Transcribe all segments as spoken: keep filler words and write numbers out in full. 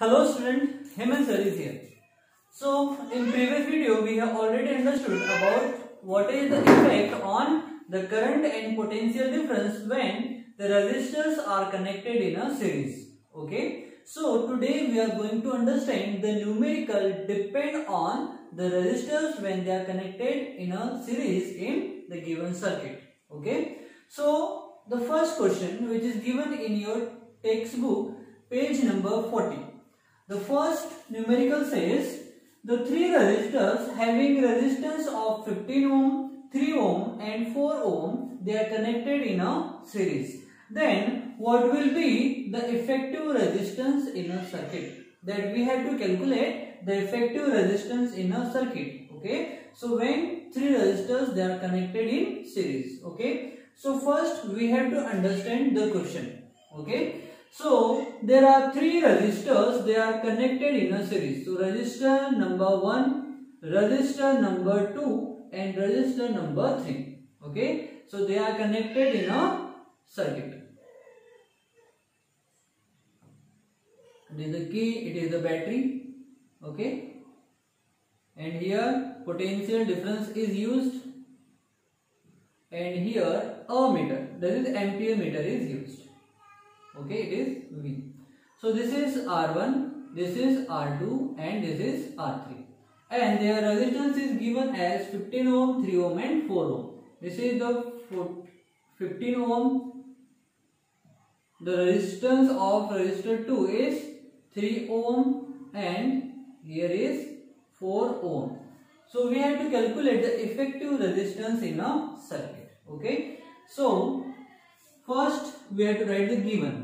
Hello student, Hemant sir is here. So in previous video we have already understood about what is the effect on the current and potential difference when the resistors are connected in a series. Okay. So today we are going to understand the numerical depend on the resistors when they are connected in a series in the given circuit. Okay. So the first question which is given in your textbook page number forty. The first numerical says the three resistors having resistance of fifteen ohm, three ohm and four ohm, they are connected in a series. Then what will be the effective resistance in a circuit? That we have to calculate the effective resistance in a circuit. Okay. So when three resistors they are connected in series. Okay. So first we have to understand the question. Okay. So there are three resistors, they are connected in a series. So resistor number one, resistor number two and resistor number three. Okay. So they are connected in a circuit. It is the key, it is the battery. Okay. And here potential difference is used. And here a meter, that is ampere meter is used. Okay, it is V. So this is R one, this is R two and this is R three. And their resistance is given as fifteen ohm, three ohm and four ohm. This is the fifteen ohm. The resistance of resistor two is three ohm and here is four ohm. So we have to calculate the effective resistance in a circuit. Okay. So first we have to write the given.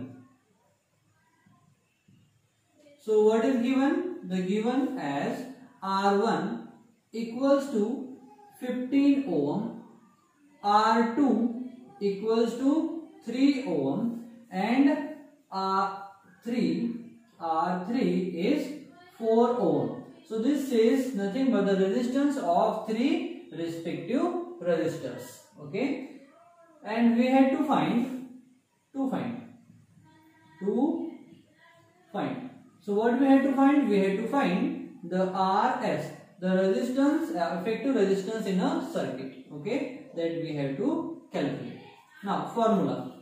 So what is given? The given as R one equals to fifteen ohm, R two equals to three ohm and R three, R three is four ohm. So this says nothing but the resistance of three respective resistors. Okay. And we had to find, to find, to find. So what we had to find? We had to find the R S, the resistance, uh, effective resistance in a circuit. Okay, that we have to calculate. Now formula.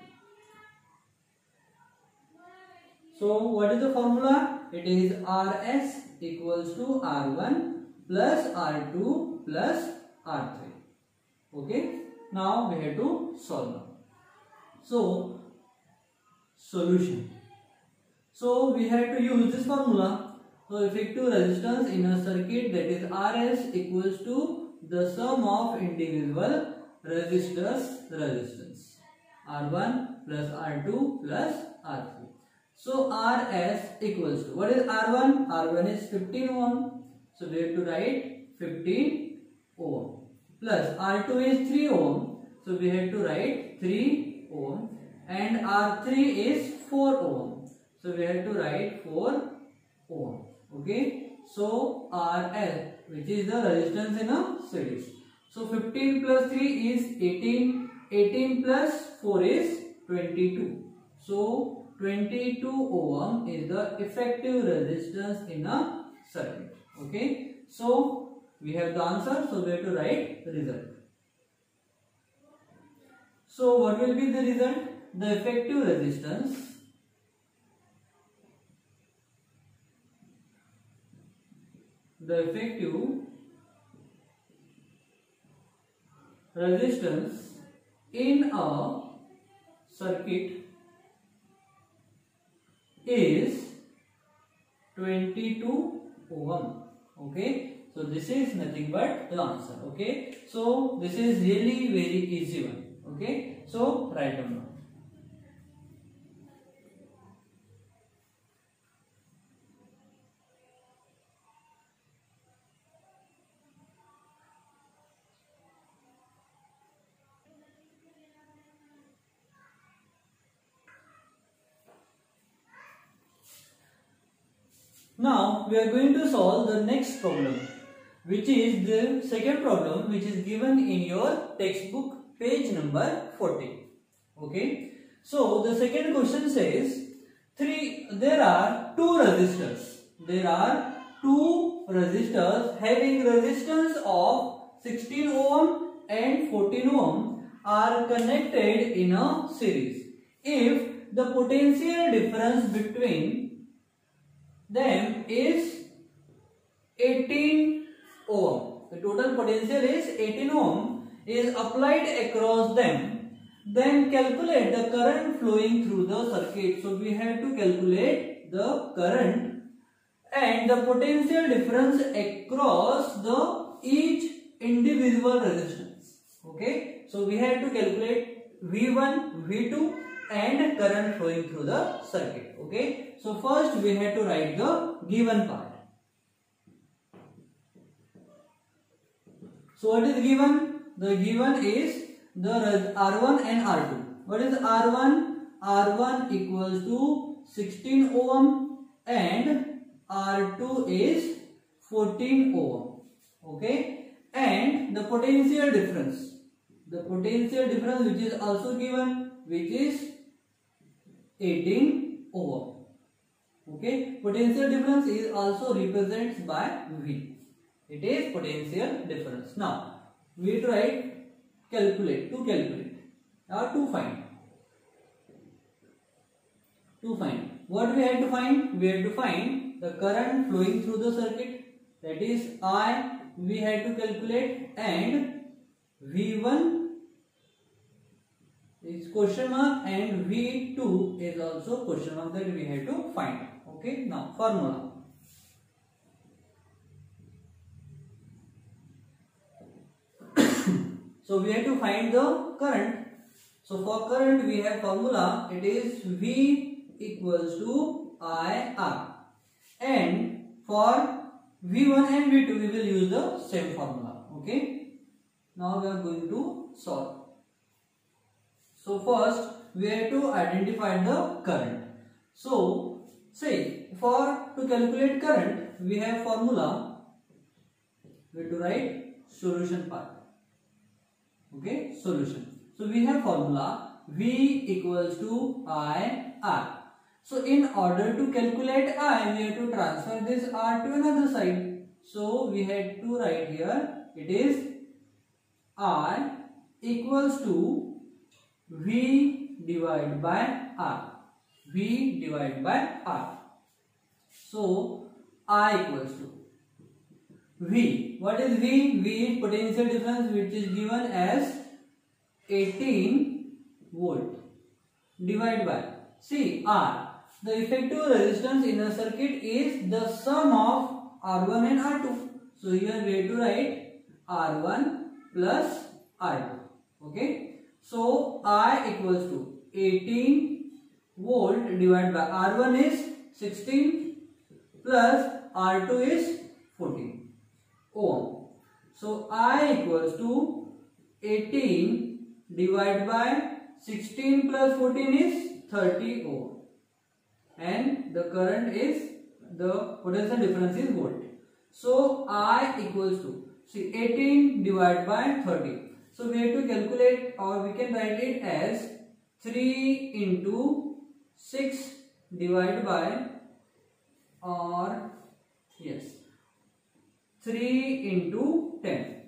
So what is the formula? It is R S equals to R one plus R two plus R three. Okay. Now we have to solve now. So solution. So we have to use this formula. So effective resistance in a circuit, that is R S equals to the sum of individual resistors resistance. R one plus R two plus R three. So R S equals to, what is R one? R one is fifteen ohm. So we have to write fifteen ohm. Plus R two is three ohm. So we have to write three ohm. And R three is four ohm. So we have to write four ohm. Okay. So R L, which is the resistance in a series. So fifteen plus three is eighteen. eighteen plus four is twenty-two. So twenty-two ohm is the effective resistance in a circuit. Okay. So we have the answer. So we have to write the result. So what will be the result? The effective resistance the effective resistance in a circuit is twenty-two ohm. Okay. So this is nothing but the answer. Okay. So this is really very easy one. Okay. So write down now. Now we are going to solve the next problem, which is the second problem, which is given in your textbook page number forty. Okay. So the second question says three there are two resistors. There are two resistors having resistance of sixteen ohm and fourteen ohm are connected in a series. If the potential difference between them is eighteen ohm, the total potential is eighteen ohm is applied across them, then calculate the current flowing through the circuit. So we have to calculate the current and the potential difference across the each individual resistance. Okay, so we have to calculate V one, V two and current flowing through the circuit. Okay, so first we have to write the given part. So what is given? The given is the R one and R two. What is R one? R one equals to sixteen ohm and R two is fourteen ohm. Okay, and the potential difference. The potential difference which is also given, which is eighteen ohm. Okay, potential difference is also represented by V. It is potential difference. Now we try calculate to calculate or to find. To find what we have to find? We have to find the current flowing through the circuit, that is I. We have to calculate, and V one is question mark and V two is also question mark, that we have to find. Okay, now formula. So we have to find the current. So for current we have formula, it is V equals to I R, and for V one and V two we will use the same formula. Okay, now we are going to solve. So first we have to identify the current. So say for to calculate current we have formula, we have to write solution part. Okay, solution. So we have formula V equals to I R. So in order to calculate I, we have to transfer this R to another side. So we had to write here, it is I equals to V divided by R. V divided by R. So I equals to V. What is V? V is potential difference, which is given as eighteen volt, divided by, see, R. The effective resistance in a circuit is the sum of R one and R two. So here we have to write R one plus R two. Okay. So I equals to eighteen volt divided by R one is sixteen plus R two is fourteen ohm. So I equals to eighteen divided by sixteen plus fourteen is thirty ohm. And the current is, the potential difference is volt. So I equals to, see, eighteen divided by thirty. So we have to calculate, or we can write it as three into six divided by, or yes, three into ten.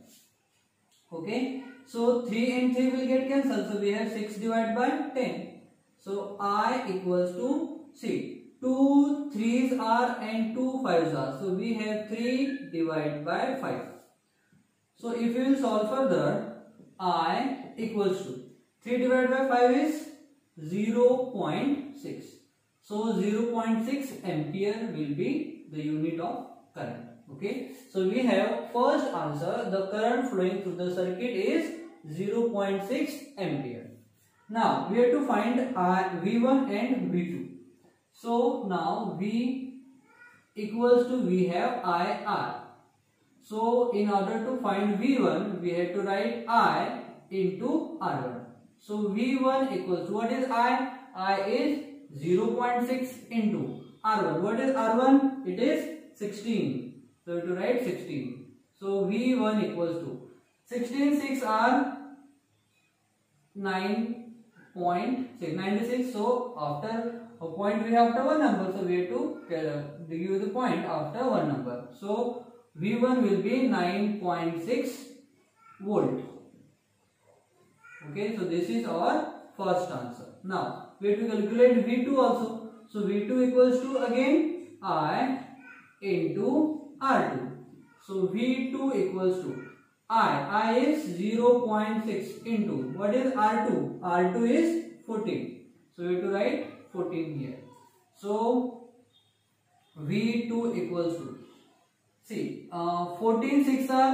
Okay, so three and three will get cancelled. So we have six divided by ten. So I equals to, see, two threes are and two fives are. So we have three divided by five. So if you will solve further, I equals to three divided by five is zero point six. So zero point six ampere will be the unit of current. Okay. So we have first answer, the current flowing through the circuit is zero point six ampere. Now we have to find I, V one and V two. So now V equals to, we have I R. So in order to find V one, we have to write I into R one. So V one equals to, what is I? I is zero point six into R one. What is R one? It is sixteen. So we have to write sixteen. So V one equals to sixteen, six are nine point six, ninety-six. So after A point we have after one number, so we have to give the point after one number. So V one will be nine point six volt. Okay, so this is our first answer. Now we have to calculate V two also. So V two equals to again I into R two. So V two equals to I. I is zero point six into what is R two? R two is fourteen. So we have to write fourteen here. So V two equals to, see, uh, fourteen six are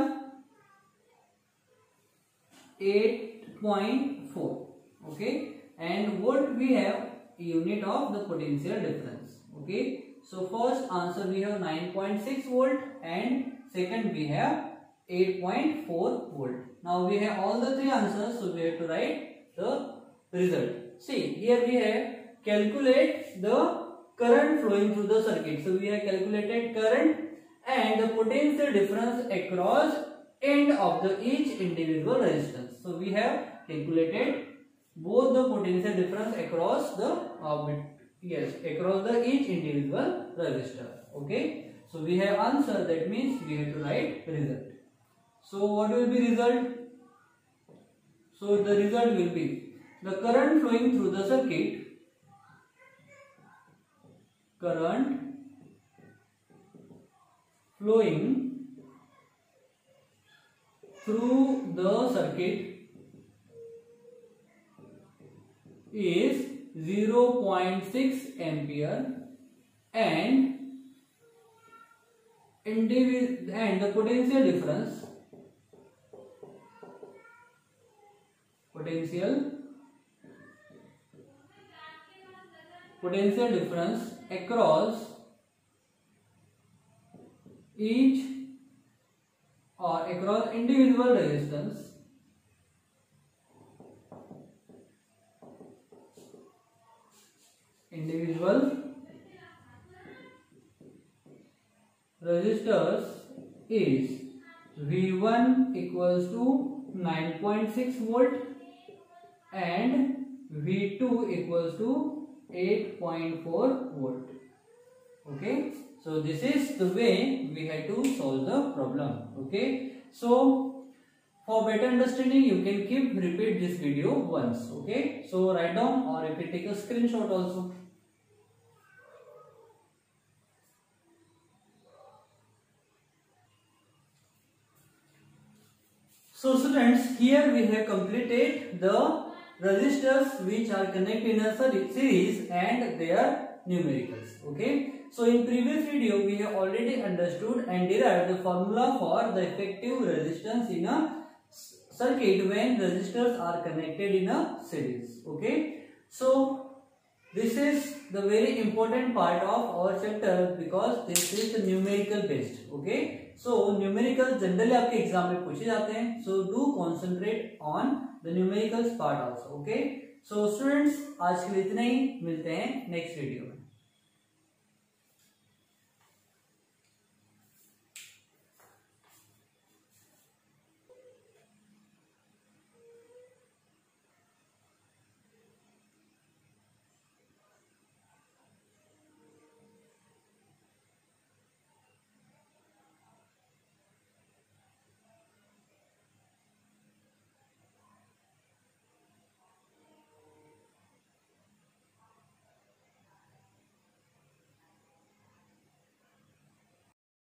eight point four. Okay, and what we have, unit of the potential difference. Okay, so first answer we have nine point six volt and second we have eight point four volt. Now we have all the three answers, so we have to write the result. See, here we have calculate the current flowing through the circuit. So we have calculated current and the potential difference across end of the each individual resistance. So we have calculated both the potential difference across the uh, yes across the each individual resistor. Okay, so we have answer, that means we have to write result. So what will be result? So the result will be the current flowing through the circuit, current flowing through the circuit is zero point six ampere and individual and the potential difference potential potential difference across each or across individual resistance individual resistors is V one equals to nine point six volt and V two equals to eight point four volt. Okay, so this is the way we had to solve the problem. Okay, so for better understanding you can keep repeat this video once. Okay, so write down or you can take a screenshot also. So students, here we have completed the resistors which are connected in a series and their numericals. Okay, so in previous video we have already understood and derived the formula for the effective resistance in a circuit when resistors are connected in a series. Okay, so this is the very important part of our chapter because this is the numerical based. Okay, so numerical generally आपके exam में पूछे जाते हैं, so do concentrate on the numericals part also. Okay, so students आज के लिए इतना ही, मिलते हैं नेक्स्ट वीडियो।